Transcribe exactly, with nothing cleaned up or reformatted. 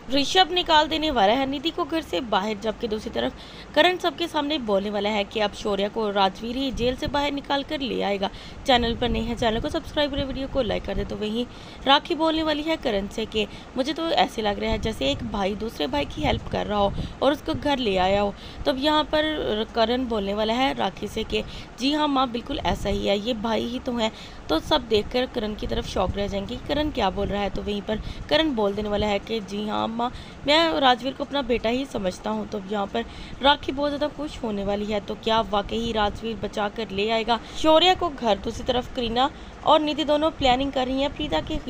ऋषभ निकाल देने वाला है निधि को घर से बाहर, जबकि दूसरी तरफ करण सबके सामने बोलने वाला है कि अब शौर्य को राजवीर ही जेल से बाहर निकाल कर ले आएगा। चैनल पर नहीं है, चैनल को सब्सक्राइब करें, वीडियो को लाइक कर दे। तो वहीं राखी बोलने वाली है करण से कि मुझे तो ऐसे लग रहा है जैसे एक भाई दूसरे भाई की हेल्प कर रहा हो और उसको घर ले आया हो। तो अब यहाँ पर करण बोलने वाला है राखी से कि जी हाँ माँ, बिल्कुल ऐसा ही है, ये भाई ही तो है। तो सब देखकर करण की तरफ शौक रह जाएंगे, करण क्या बोल रहा है। तो वहीं पर करण बोल देने वाला है कि जी हाँ माँ, मैं राजवीर को अपना बेटा ही समझता हूँ। तो यहाँ पर राखी बहुत ज़्यादा खुश होने वाली है। तो क्या वाकई ही राजवीर बचा कर ले आएगा शौर्य को घर। दूसरी तरफ करीना और निधि दोनों प्लानिंग कर रही हैं प्रीता के